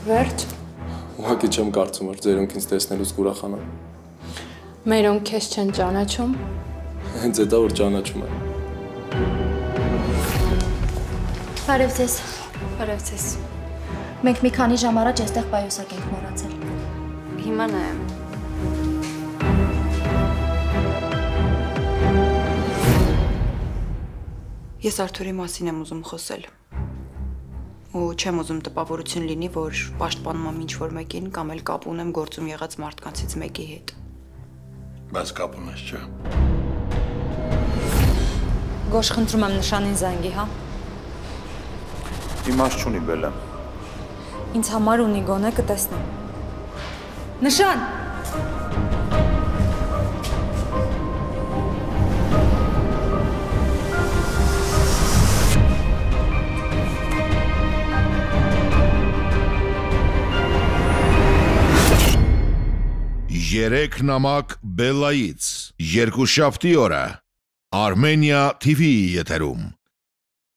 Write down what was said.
Վերջ։ Ուղղակի չեմ կարծում, որ ձերոնք ինձ տեսնելուց կուրախանան։ Մերոնք քեզ չեն ճանաչում։ Հենց էտա որ ճանաչում եմ։ Բարև ձեզ։ Բարև ձեզ։ Մենք մի քանի ժամ առաջ այստեղ պայուսակ ենք մոռացել։ Հիմա նայեմ։ Ես Արթուրի մասին եմ ուզում խոսել։ Ու չեմ ուզում տպավորություն լինի, որ պաշտպանում եմ ինչ-որ մեկին կամ էլ կապ ունեմ գործում եղած մարդկանցից մեկի հետ։ Բայց կապ ունես, չէ՞։ Գոշ խնդրում եմ նշանին զանգի, հա։ Իմաստ չունի Բելը։ Ինձ համար ունի, գոնե կտեսնեմ։ Նշան։ Երեք նամակ Բելլայից, երկուշաբթի օրը, Armenia TV-ի եթերում։